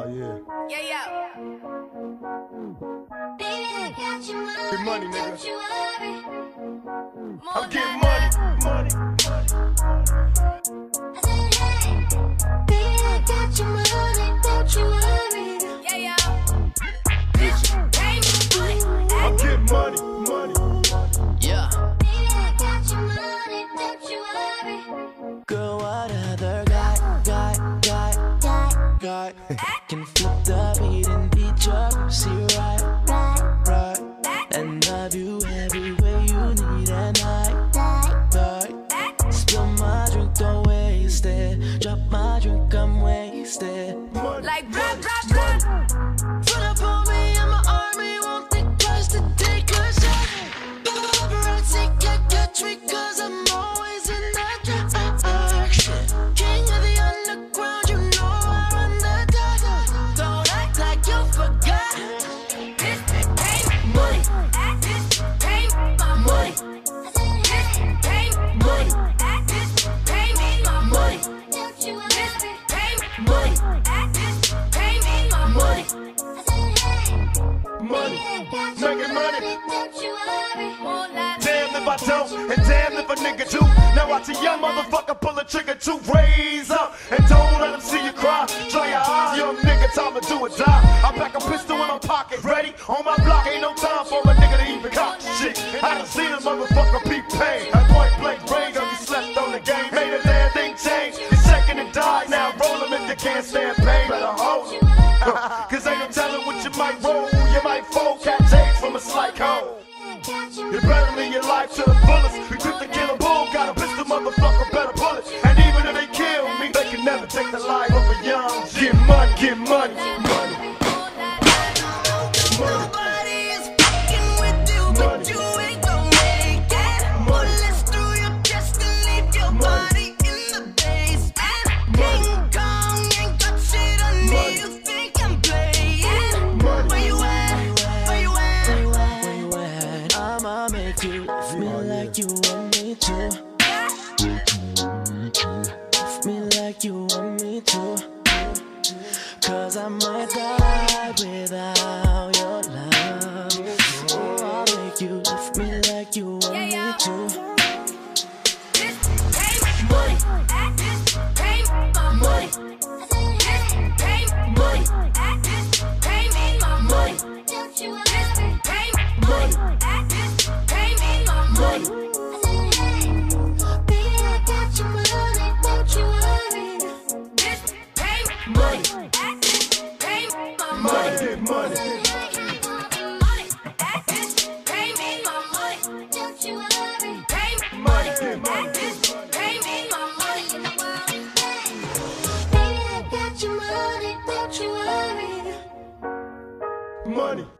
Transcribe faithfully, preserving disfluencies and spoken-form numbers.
yeah. Yeah, yeah. Baby, I got your money. Get money, nigga. Don't you worry. More I'm getting than money, that. money, I said, hey, baby, I got your money. Don't you worry. Yeah, yeah. Bitch, pay me money. I'm getting money, money. Yeah. Baby, I got your money. Don't you worry. Girl, what other guy, guy, guy, Guy, guy can flip the beat and beat your pussy right, right, right, and love you every way you need and I, die. I spill my drink, don't waste it. Drop my drink, I'm wasted. Money, Like blah, money, blah, blah. Put up on me and my army won't think twice to take a shot. Paparazzi can't catch me 'cause I'm always in the action. King of the underground, you know I run the dog. Don't act like you forgot. Bitch, pay me money. Bitch, pay me my money. I said, hey, Pay me money. Bitch, pay me my money. don't you worry. Pay me money. Bitch, pay me my money. I said, hey, money. I got your Making money. Don't you worry. More than Damn if I don't, and damn if a nigga do. Now watch a young motherfucker pull a trigger to raise up, and don't let him see you cry. Dry your eyes, young nigga, time to do or die. I pack a pistol in my pocket, ready on my block. Ain't no time for a nigga to even cop shit. I done seen a motherfucker be paid. At point blank range, cause he slept on the game. Made a damn thing change. He's second and died. Now roll him if you can't stand pain. Better hold him. Cause ain't no telling what you might roll. You might fold, catch AIDS from a slight hole. You better live your life to the fullest. We took the killer bull, got a pistol, motherfucker, better pull it. And even if they kill me, they can never take the life of a young. Get money, get money, money, more than that. Nobody is fucking with you, but you ain't gon' make it. Bullets through your chest and leave your body in the basement. King Kong ain't got shit on me. You think I'm playing? Where you at? Where you at? Where you at? I'ma make you love me like you want me to. Love me like you want me to. 'Cause I might die without your love. Oh, I'll make you love me like you want Yeah, me yeah. to. Bitch, pay me money. Bitch, pay me my money. Bitch, pay me money. Bitch, pay me my money. Don't you worry. Pay me money. Bitch, pay me my money. I said, hey, baby, I got your money. Don't you worry. Bitch, pay me money. Bitch, pay me my money. money, get money. Bitch, pay me my money. Don't you worry. Pay me Money, get money. Bitch, pay me my money. Baby, I got your money. Don't you worry. Money.